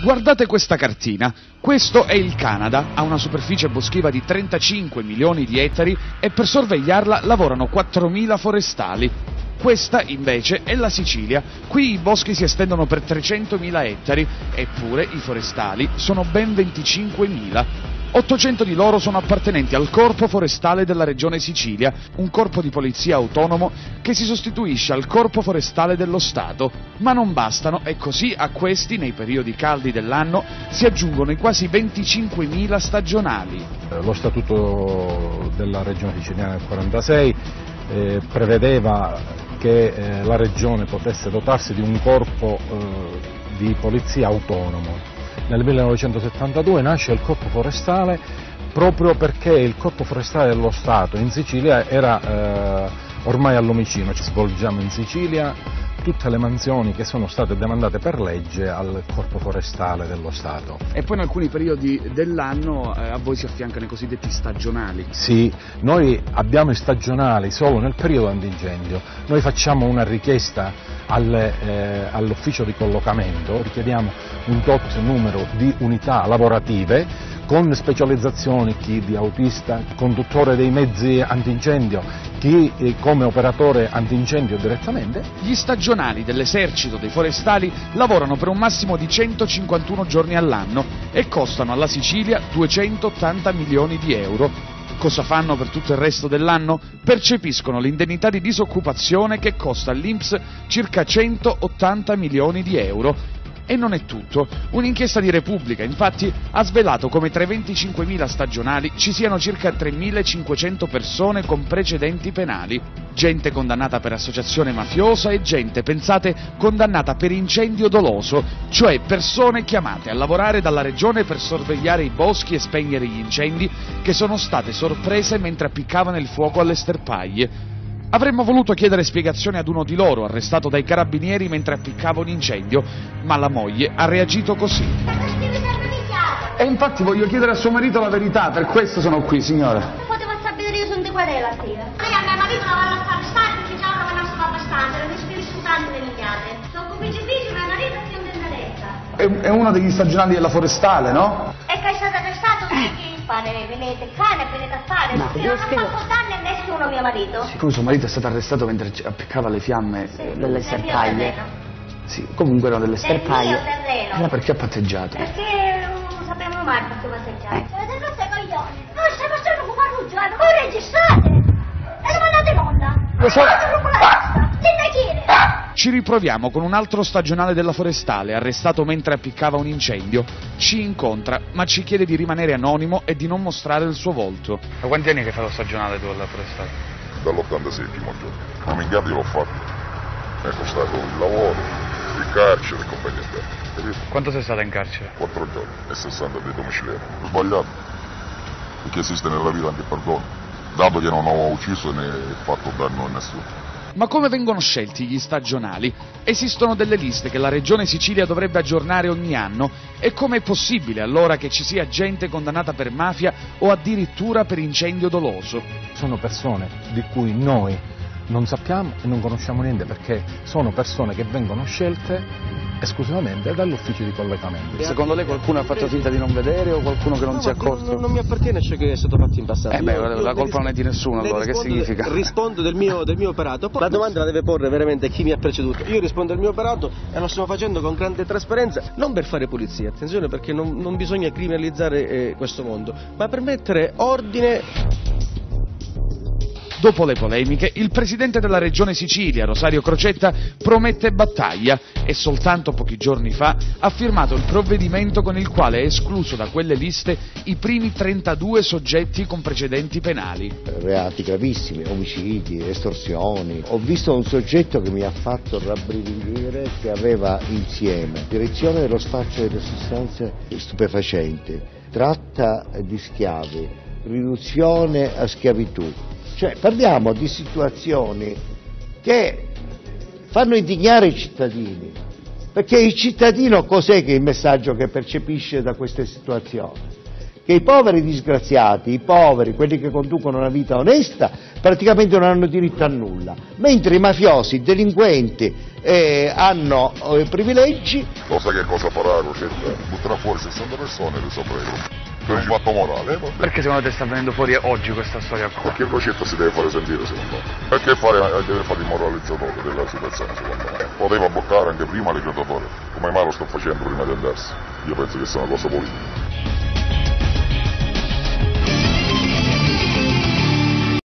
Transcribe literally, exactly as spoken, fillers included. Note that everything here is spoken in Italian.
Guardate questa cartina, questo è il Canada, ha una superficie boschiva di trentacinque milioni di ettari e per sorvegliarla lavorano quattromila forestali. Questa invece è la Sicilia, qui i boschi si estendono per trecentomila ettari, eppure i forestali sono ben venticinquemila. ottocento di loro sono appartenenti al Corpo Forestale della Regione Sicilia, un corpo di polizia autonomo che si sostituisce al Corpo Forestale dello Stato. Ma non bastano e così a questi, nei periodi caldi dell'anno, si aggiungono i quasi venticinquemila stagionali. Lo Statuto della Regione Siciliana del quarantasei eh, prevedeva che eh, la Regione potesse dotarsi di un corpo eh, di polizia autonomo. Nel millenovecentosettantadue nasce il Corpo Forestale proprio perché il Corpo Forestale dello Stato in Sicilia era eh, ormai al lumicino. Ci svolgiamo in Sicilia tutte le mansioni che sono state demandate per legge al Corpo Forestale dello Stato. E poi in alcuni periodi dell'anno eh, a voi si affiancano i cosiddetti stagionali. Sì, noi abbiamo i stagionali solo nel periodo antincendio. Noi facciamo una richiesta alle, eh, all'ufficio di collocamento, richiediamo un tot numero di unità lavorative con specializzazioni, chi di autista, conduttore dei mezzi antincendio, chi eh, come operatore antincendio direttamente. Gli stagionali dell'esercito dei forestali lavorano per un massimo di centocinquantuno giorni all'anno e costano alla Sicilia duecentottanta milioni di euro. Cosa fanno per tutto il resto dell'anno? Percepiscono l'indennità di disoccupazione che costa all'I N P S circa centottanta milioni di euro. E non è tutto. Un'inchiesta di Repubblica, infatti, ha svelato come tra i venticinquemila stagionali ci siano circa tremilacinquecento persone con precedenti penali. Gente condannata per associazione mafiosa e gente, pensate, condannata per incendio doloso, cioè persone chiamate a lavorare dalla regione per sorvegliare i boschi e spegnere gli incendi che sono state sorprese mentre appiccavano il fuoco alle sterpaglie. Avremmo voluto chiedere spiegazioni ad uno di loro, arrestato dai carabinieri mentre appiccava un incendio, ma la moglie ha reagito così. E infatti voglio chiedere a suo marito la verità, per questo sono qui, signora. Potevo sapere io sono di querela, tia. Lei a mio marito la vanno a fare stare perché già non vanno abbastanza, non mi risultati delignate. Sono compitifici, mio marito è in tenerezza. È, è uno degli stagionali della forestale, no? E che è stato arrestato, che fare? Venite qua, ne venite a fare? No, perché non ha fatto danni a nessuno, mio marito. Siccome suo marito è stato arrestato mentre appiccava le fiamme Sì, delle nel mio sterpaglie. terreno. Sì, comunque erano delle Nel mio sterpaglie. terreno. Allora perché ha patteggiato? Perché non sapevamo mai perché passeggiare. Eh. Avete rotto i coglioni. Non stiamo solo con Farruggio, eh, ma voi registrate. E lo mandate in onda. Lo so. Fate con la testa. Dite chi è. Ci riproviamo con un altro stagionale della forestale, arrestato mentre appiccava un incendio. Ci incontra, ma ci chiede di rimanere anonimo e di non mostrare il suo volto. Da quanti anni che fa lo stagionale tu alla forestale? Dall'ottantasettimo giorno. Come in Gambia l'ho fatto. Mi è costato il lavoro, il carcere e compagnia bella. Quanto sei stata in carcere? Quattro giorni e sessanta dei domiciliari. Ho sbagliato. Perché esiste nella vita anche il perdono. Dato che non ho ucciso né fatto danno a nessuno. Ma come vengono scelti gli stagionali? Esistono delle liste che la Regione Sicilia dovrebbe aggiornare ogni anno e com'è possibile allora che ci sia gente condannata per mafia o addirittura per incendio doloso? Sono persone di cui noi non sappiamo e non conosciamo niente perché sono persone che vengono scelte esclusivamente dall'ufficio di collocamento. Secondo lei qualcuno ha fatto finta di non vedere o qualcuno che non no, si è accorto? Non, non mi appartiene ciò che è stato fatto in passato. Eh beh, io, la, io la colpa non è di nessuno allora, che significa? Rispondo del mio, del mio operato, poi la domanda la deve porre veramente chi mi ha preceduto. Io rispondo al mio operato e lo stiamo facendo con grande trasparenza, non per fare pulizia, attenzione perché non, non bisogna criminalizzare eh, questo mondo, ma per mettere ordine. Dopo le polemiche, il presidente della Regione Sicilia, Rosario Crocetta, promette battaglia e soltanto pochi giorni fa ha firmato il provvedimento con il quale è escluso da quelle liste i primi trentadue soggetti con precedenti penali. Reati gravissimi, omicidi, estorsioni. Ho visto un soggetto che mi ha fatto rabbrividire che aveva insieme direzione dello spaccio delle sostanze stupefacenti, tratta di schiavi, riduzione a schiavitù. Cioè parliamo di situazioni che fanno indignare i cittadini, perché il cittadino cos'è che il messaggio che percepisce da queste situazioni? che i poveri disgraziati, i poveri, quelli che conducono una vita onesta, praticamente non hanno diritto a nulla, mentre i mafiosi, i delinquenti eh, hanno eh, privilegi. Lo sai che cosa farà Crocetta? Butterà fuori sessanta persone le sopra per un fatto morale. Eh, Perché secondo te sta venendo fuori oggi questa storia qua? Perché Crocetta si deve fare sentire, secondo me. Perché fare, deve fare il moralizzatore della situazione, secondo me. Poteva bloccare anche prima l'egretatore, come mai lo sto facendo prima di andarsi. Io penso che sia una cosa politica.